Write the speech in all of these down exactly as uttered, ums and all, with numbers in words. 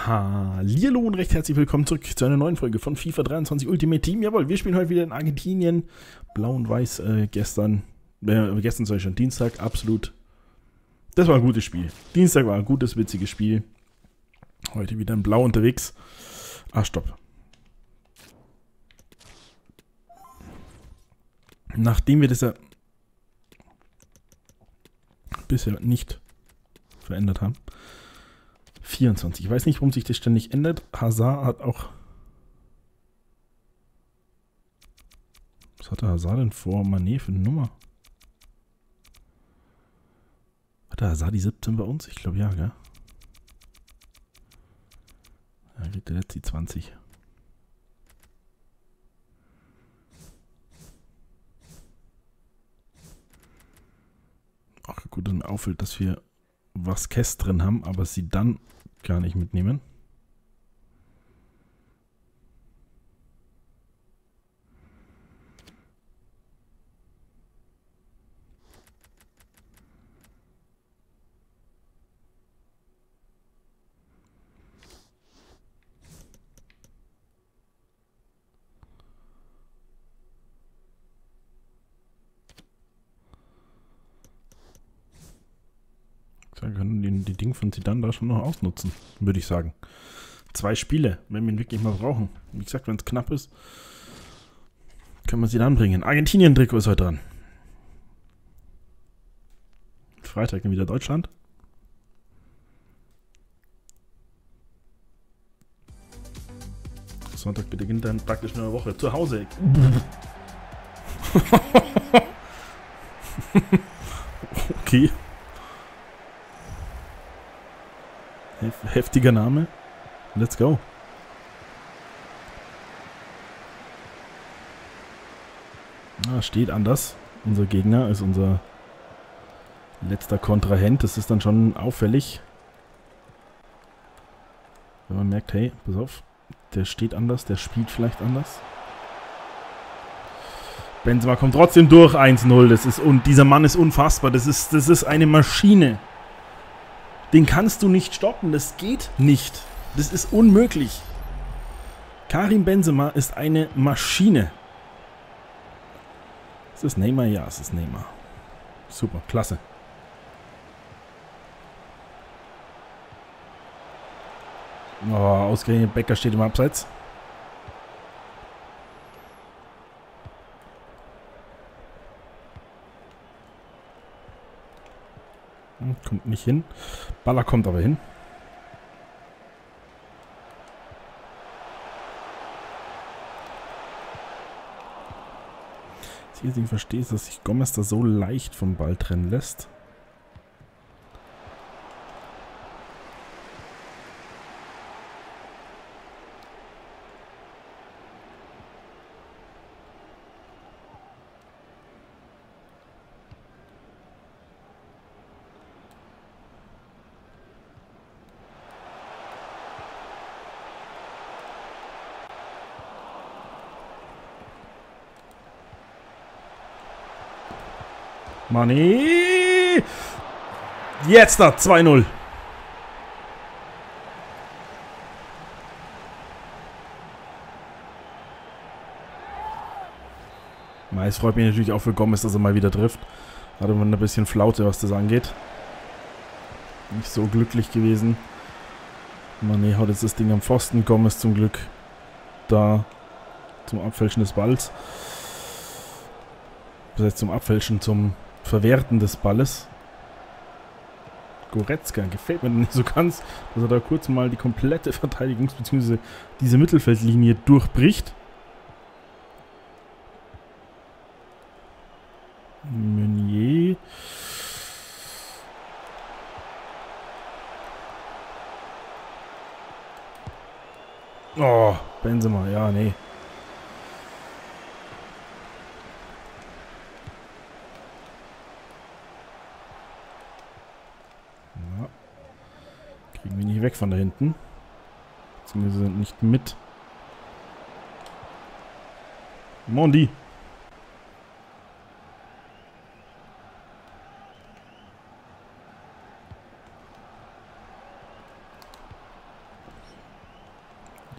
Hallihallo und recht herzlich willkommen zurück zu einer neuen Folge von FIFA dreiundzwanzig Ultimate Team. Jawohl, wir spielen heute wieder in Argentinien. Blau und Weiß äh, gestern, äh, gestern sei schon Dienstag, absolut. Das war ein gutes Spiel. Dienstag war ein gutes, witziges Spiel. Heute wieder in Blau unterwegs. Ah, stopp. Nachdem wir das ja bisher nicht verändert haben. vierundzwanzig. Ich weiß nicht, warum sich das ständig ändert. Hazard hat auch... Was hat der Hazard denn vor Mané für eine Nummer? Hat der Hazard die siebzehn bei uns? Ich glaube ja, gell? Ja, geht der jetzt die zwanzig. Ach gut, dass mir auffällt, dass wir Vasquez drin haben, aber sie dann gar nicht mitnehmen. Wir können die, die Dinge von Zidane da schon noch ausnutzen, würde ich sagen. Zwei Spiele, wenn wir ihn wirklich mal brauchen. Wie gesagt, wenn es knapp ist, können wir sie dann bringen. Argentinien-Trikot ist heute dran. Freitag dann wieder Deutschland. Sonntag beginnt dann praktisch eine Woche zu Hause. Okay. Heftiger Name. Let's go. Ah, steht anders. Unser Gegner ist unser letzter Kontrahent. Das ist dann schon auffällig. Wenn man merkt, hey, pass auf, der steht anders, der spielt vielleicht anders. Benzema kommt trotzdem durch. eins null. Das ist, und dieser Mann ist unfassbar. Das ist, das ist eine Maschine. Den kannst du nicht stoppen, das geht nicht. Das ist unmöglich. Karim Benzema ist eine Maschine. Ist das Neymar? Ja, es ist Neymar. Super, klasse. Oh, ausgerechnet Becker steht im Abseits. Kommt nicht hin. Baller kommt aber hin. Was ich jetzt nicht verstehe, ist, dass sich Gomez da so leicht vom Ball trennen lässt. Mané! Jetzt da, zwei null. Es freut mich natürlich auch für Gomez, dass er mal wieder trifft. Hatte man ein bisschen Flaute, was das angeht. Nicht so glücklich gewesen. Mané haut jetzt das Ding am Pfosten. Gomez zum Glück da zum Abfälschen des Balls. Das heißt zum Abfälschen, zum Verwerten des Balles. Goretzka gefällt mir nicht so ganz, dass er da kurz mal die komplette Verteidigungs- bzw. diese Mittelfeldlinie durchbricht. Meunier. Oh, Benzema, ja, nee. Kriegen wir nicht weg von da hinten. Beziehungsweise nicht mit. Mondi.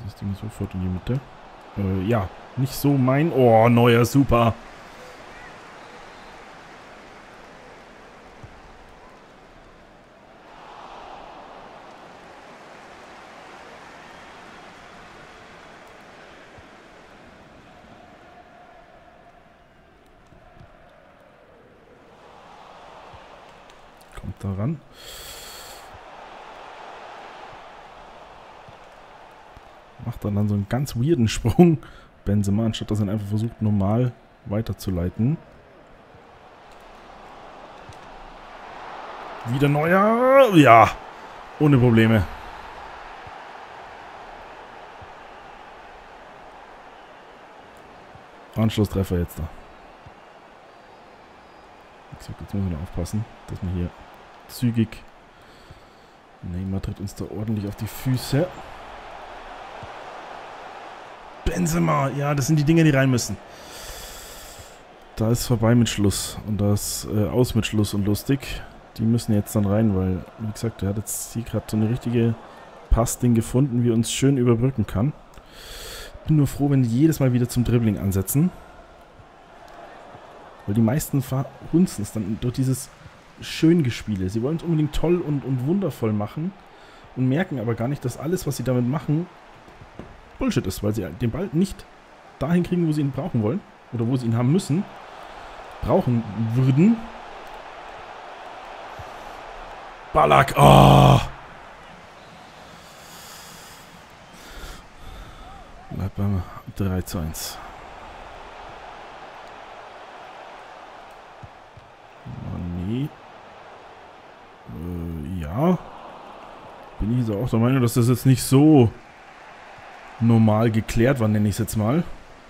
Dieses Ding sofort in die Mitte. Äh, ja, nicht so mein... Oh, Neuer, super. Kommt da ran. Macht dann, dann so einen ganz weirden Sprung. Benzema, anstatt dass er einfach versucht, normal weiterzuleiten. Wieder Neuer. Ja, ohne Probleme. Anschlusstreffer jetzt da. Wie gesagt, jetzt müssen wir noch aufpassen, dass wir hier zügig... Neymar tritt uns da ordentlich auf die Füße. Benzema, ja, das sind die Dinge, die rein müssen. Da ist vorbei mit Schluss und da ist äh, aus mit Schluss und lustig. Die müssen jetzt dann rein, weil, wie gesagt, er hat jetzt hier gerade so eine richtige Passding gefunden, wie er uns schön überbrücken kann. Bin nur froh, wenn die jedes Mal wieder zum Dribbling ansetzen. Weil die meisten verhunzen es dann durch dieses Schöngespiele. Sie wollen es unbedingt toll und, und wundervoll machen und merken aber gar nicht, dass alles, was sie damit machen, Bullshit ist, weil sie den Ball nicht dahin kriegen, wo sie ihn brauchen wollen. Oder wo sie ihn haben müssen. Brauchen würden. Ballack, oh! Bleibt beim drei zu eins. Mané. Äh, ja. Bin ich jetzt auch der Meinung, dass das jetzt nicht so normal geklärt war, nenne ich es jetzt mal.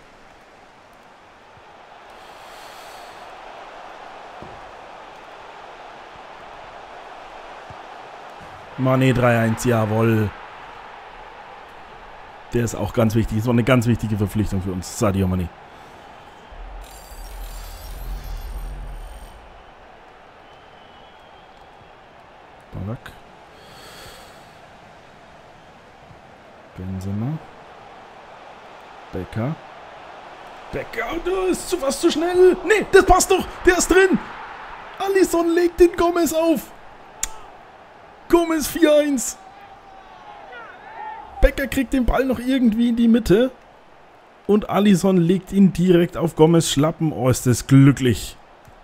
Mané drei eins, jawohl. Der ist auch ganz wichtig. Das war eine ganz wichtige Verpflichtung für uns. Sadio Mané. Ballack. Benzema. Becker. Becker, das ist zu fast zu schnell. Nee, das passt doch. Der ist drin. Alisson legt den Gomez auf. Gomez vier eins. Becker kriegt den Ball noch irgendwie in die Mitte. Und Alisson legt ihn direkt auf Gomez Schlappen. Oh, ist das glücklich.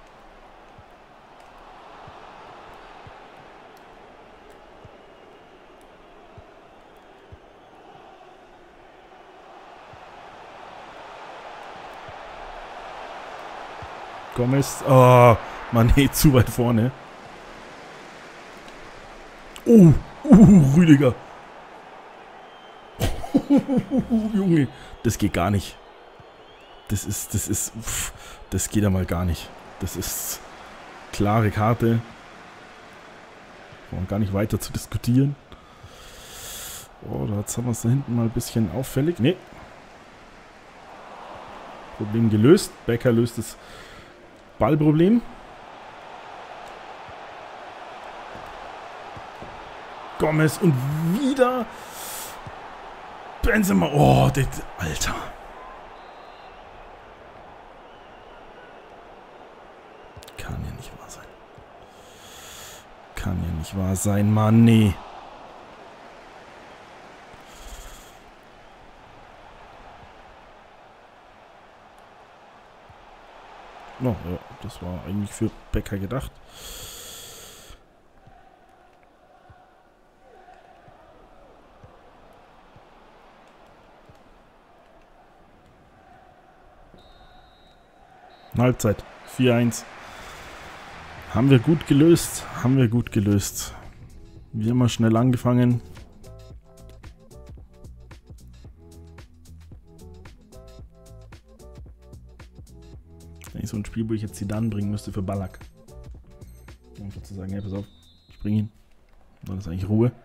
Gomez. Oh, Mann, hey, zu weit vorne. Oh, uh, Rüdiger. Junge, das geht gar nicht. Das ist, das ist, pff, das geht ja mal gar nicht. Das ist klare Karte. Brauchen gar nicht weiter zu diskutieren. Oh, da haben wir es da hinten mal ein bisschen auffällig. Nee. Problem gelöst. Becker löst das Ballproblem. Gomez und wieder Benzema. Oh, das, Alter. Kann ja nicht wahr sein. Kann ja nicht wahr sein, Mann, nee. No, ja, das war eigentlich für Becker gedacht. Halbzeit. vier eins. Haben wir gut gelöst. Haben wir gut gelöst. Wir haben mal schnell angefangen. Eigentlich so ein Spiel, wo ich jetzt Zidane bringen müsste für Ballack. Einfach zu sagen, hey, pass auf, ich bring ihn. Dann ist eigentlich Ruhe.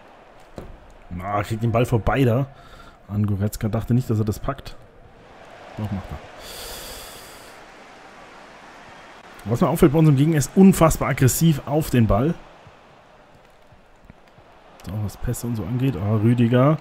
Ah, kriegt den Ball vorbei da. An Goretzka dachte nicht, dass er das packt. Doch, macht er. Was mir auffällt bei unserem Gegner, ist unfassbar aggressiv auf den Ball. So, was Pässe und so angeht. Ah, Rüdiger.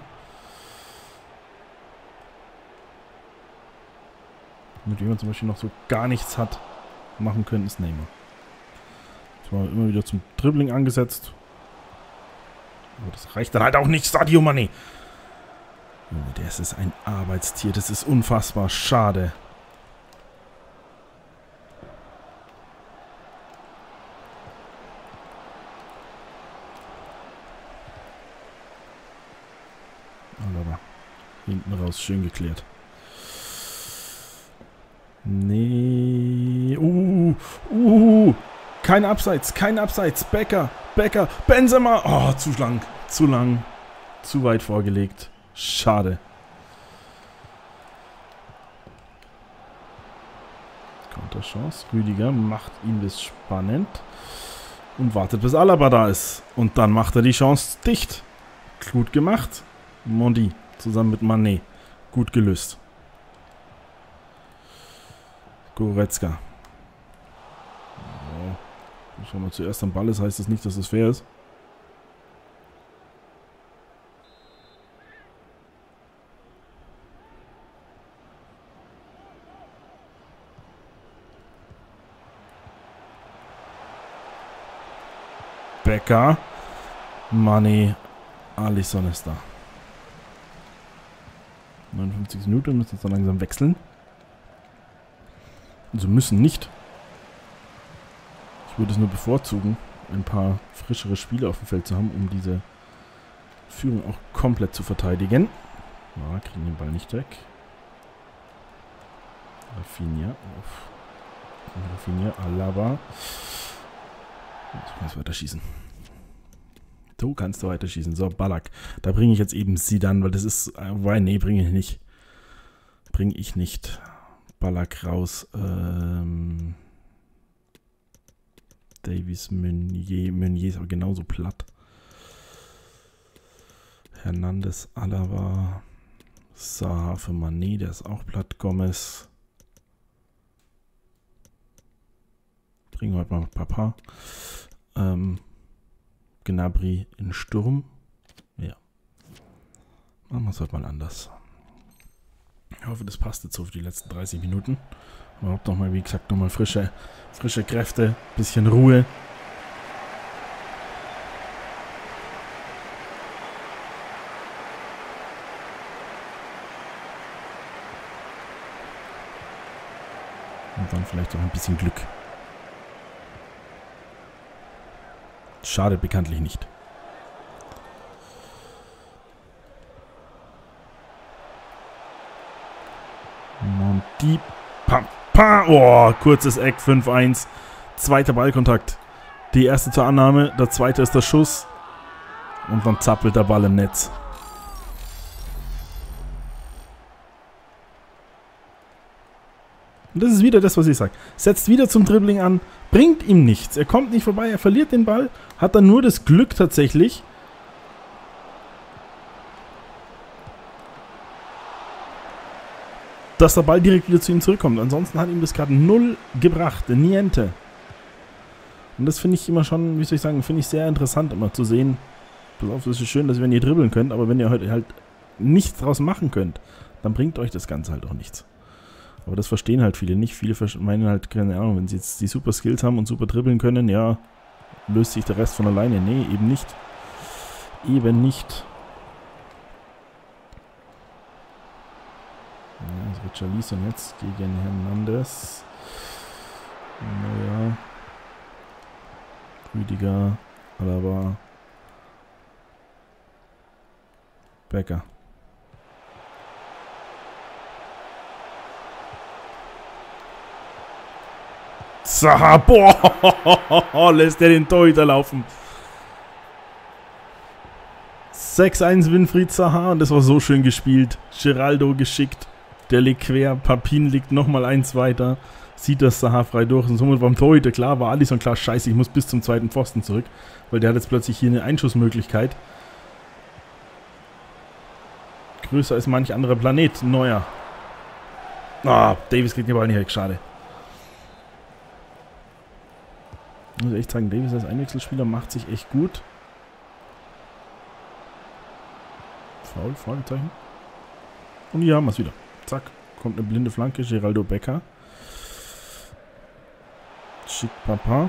Mit dem man zum Beispiel noch so gar nichts hat machen können, ist Neymar. Das war immer wieder zum Dribbling angesetzt. Aber das reicht dann halt auch nicht. Sadio Mané. Junge, das ist ein Arbeitstier. Das ist unfassbar schade. Aber hinten raus schön geklärt. Nee. Uh, uh. Kein Abseits, kein Abseits. Becker, Becker, Benzema. Oh, zu lang, zu lang. Zu weit vorgelegt. Schade. Konterchance. Rüdiger macht ihm das spannend. Und wartet, bis Alaba da ist. Und dann macht er die Chance dicht. Gut gemacht. Mondi zusammen mit Mané. Gut gelöst. Goretzka. Oh. Wenn man zuerst am Ball ist, heißt das nicht, dass es fair ist. Becker. Mané. Alisson ist da. neunundfünfzig Minuten, müssen jetzt dann langsam wechseln. Also müssen nicht. Ich würde es nur bevorzugen, ein paar frischere Spieler auf dem Feld zu haben, um diese Führung auch komplett zu verteidigen. Ja, kriegen den Ball nicht weg. Rafinha. Auf. Rafinha, Alaba. Du kannst weiter schießen. Du kannst weiter schießen. So, Ballack. Da bringe ich jetzt eben Zidane, weil das ist... Weil, nee, bringe ich nicht. Bringe ich nicht. Ballack raus. Ähm... Davies, Meunier. Meunier ist aber genauso platt. Hernandez, Alaba. Zaha für Mané, der ist auch platt. Gomez. Bringen wir heute mal Papa. Ähm... Gnabry in Sturm. Ja. Machen wir es heute mal anders. Ich hoffe, das passt jetzt so für die letzten dreißig Minuten. Überhaupt nochmal, wie gesagt, nochmal frische, frische Kräfte, bisschen Ruhe. Und dann vielleicht auch ein bisschen Glück. Schade bekanntlich nicht. Monti. Papa. Oh, kurzes Eck. fünf eins. Zweiter Ballkontakt. Die erste zur Annahme. Der zweite ist der Schuss. Und dann zappelt der Ball im Netz. Und das ist wieder das, was ich sage. Setzt wieder zum Dribbling an. Bringt ihm nichts. Er kommt nicht vorbei. Er verliert den Ball. Hat dann nur das Glück tatsächlich. Dass der Ball direkt wieder zu ihm zurückkommt. Ansonsten hat ihm das gerade null gebracht. Niente. Und das finde ich immer schon, wie soll ich sagen, finde ich sehr interessant immer zu sehen. Pass auf, es ist schön, dass wenn ihr dribbeln könnt, aber wenn ihr heute halt nichts draus machen könnt, dann bringt euch das Ganze halt auch nichts. Aber das verstehen halt viele nicht. Viele meinen halt, keine Ahnung, wenn sie jetzt die super Skills haben und super dribbeln können, ja, löst sich der Rest von alleine. Nee, eben nicht. Eben nicht. Ja, also Richarlison jetzt gegen Hernandez. Naja. Rüdiger, Alaba. Becker. Zaha, boah, lässt er den Torhüter laufen. sechs eins Winfried Zaha und das war so schön gespielt. Geraldo geschickt, der liegt quer, Papin liegt nochmal eins weiter. Sieht das Zaha frei durch und somit beim Torhüter, klar, war Alisson klar, scheiße, ich muss bis zum zweiten Pfosten zurück, weil der hat jetzt plötzlich hier eine Einschussmöglichkeit. Größer als manch anderer Planet, Neuer. Ah, Davis kriegt den Ball nicht weg, schade. Ich muss echt sagen, Davis als Einwechselspieler macht sich echt gut. Foul, Fragezeichen. Und hier haben wir es wieder. Zack, kommt eine blinde Flanke, Geraldo Becker. Schick Papa.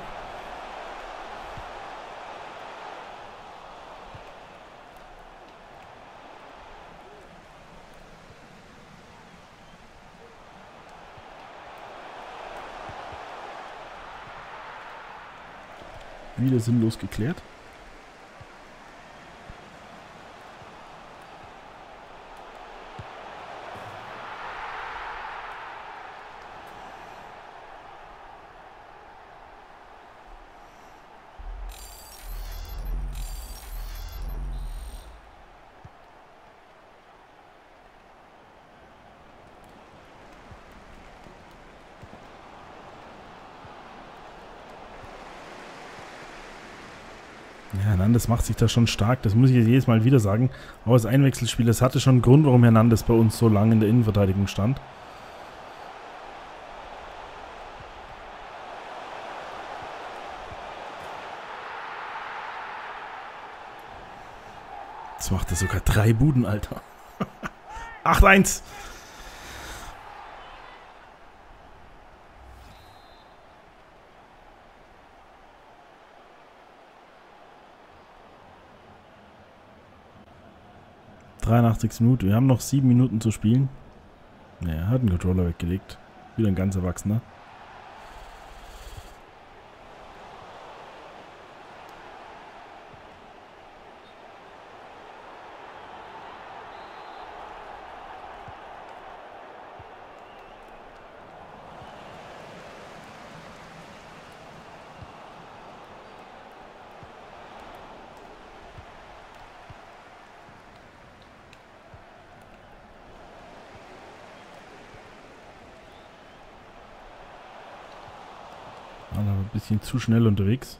Wieder sinnlos geklärt. Ja, Hernandez macht sich da schon stark, das muss ich jetzt jedes Mal wieder sagen. Aber das Einwechselspiel, das hatte schon einen Grund, warum Hernandez bei uns so lange in der Innenverteidigung stand. Jetzt macht er sogar drei Buden, Alter. acht eins. dreiundachtzigste Minute. Wir haben noch sieben Minuten zu spielen. Ja, er hat einen Controller weggelegt. Wieder ein ganz Erwachsener. Aber ein bisschen zu schnell unterwegs.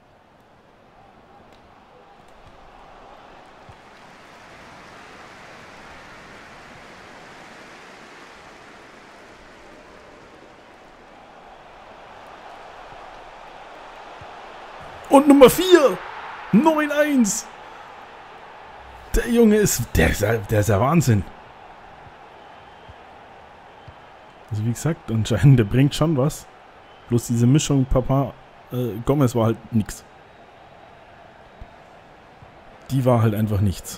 Und Nummer vier! neun eins! Der Junge ist... Der ist, der ist ja Wahnsinn. Also wie gesagt, anscheinend, der bringt schon was. Bloß diese Mischung Papa äh, Gomez war halt nix. Die war halt einfach nichts.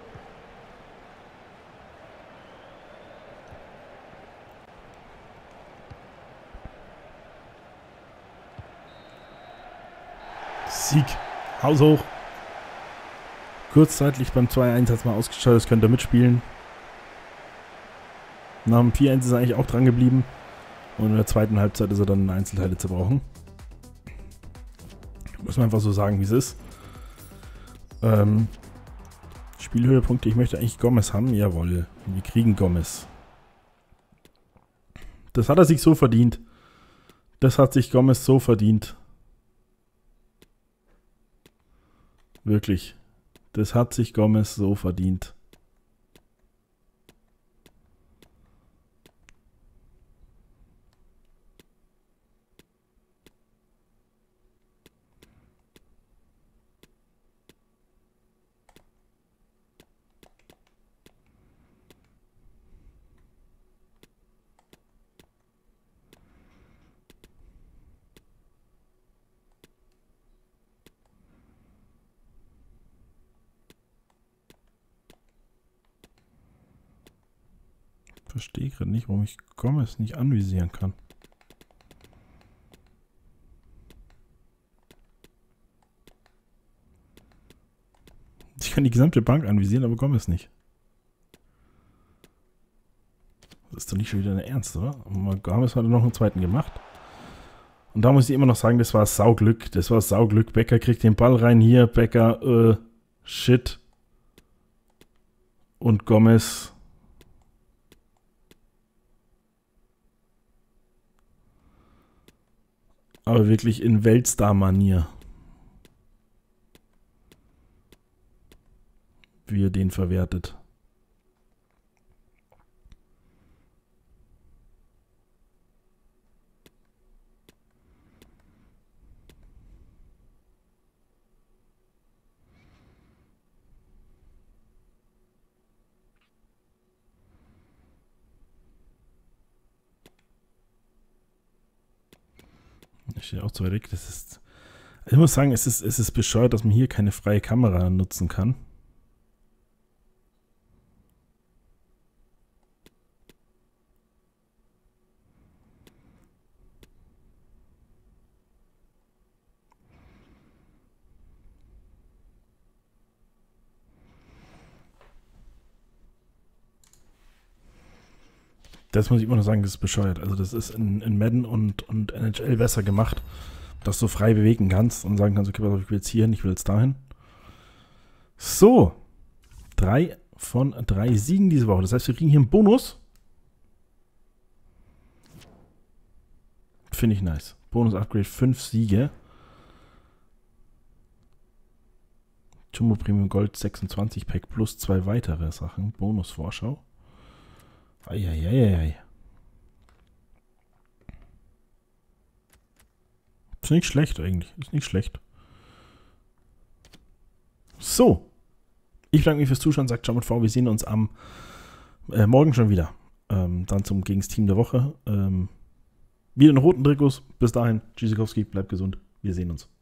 Sieg. Haus hoch. Kurzzeitig beim zwei eins hat es mal ausgeschaltet, das könnte er mitspielen. Nach dem vier eins ist er eigentlich auch dran geblieben. Und in der zweiten Halbzeit ist er dann in Einzelteile zerbrochen. Muss man einfach so sagen, wie es ist. Ähm, Spielhöhepunkte, ich möchte eigentlich Gomez haben. Jawohl, wir kriegen Gomez. Das hat er sich so verdient. Das hat sich Gomez so verdient. Wirklich. Das hat sich Gomez so verdient. Ich verstehe gerade nicht, warum ich Gomez nicht anvisieren kann. Ich kann die gesamte Bank anvisieren, aber Gomez nicht. Das ist doch nicht schon wieder eine Ernst, oder? Und Gomez hat noch einen zweiten gemacht. Und da muss ich immer noch sagen, das war Sauglück. Das war Sauglück. Becker kriegt den Ball rein. Hier, Becker, äh, shit. Und Gomez... Aber wirklich in Weltstar-Manier. Wie er den verwertet. steht auch zu weit weg. Das ist, ich muss sagen, es ist, es ist bescheuert, dass man hier keine freie Kamera nutzen kann. Das muss ich immer noch sagen, das ist bescheuert. Also das ist in, in Madden und, und N H L besser gemacht, dass du frei bewegen kannst und sagen kannst, okay, pass auf, ich will jetzt hier hin, ich will jetzt dahin. So, drei von drei Siegen diese Woche. Das heißt, wir kriegen hier einen Bonus. Finde ich nice. Bonus-Upgrade, fünf Siege. Jumbo Premium Gold sechsundzwanzig Pack plus zwei weitere Sachen. Bonus-Vorschau. Eieieiei. Ist nicht schlecht eigentlich. Ist nicht schlecht. So. Ich bedanke mich fürs Zuschauen, sagt John mit V. Wir sehen uns am äh, morgen schon wieder. Ähm, dann zum gegens Team der Woche. Ähm, wieder in roten Trikots. Bis dahin. Tschüssikowski, bleibt gesund. Wir sehen uns.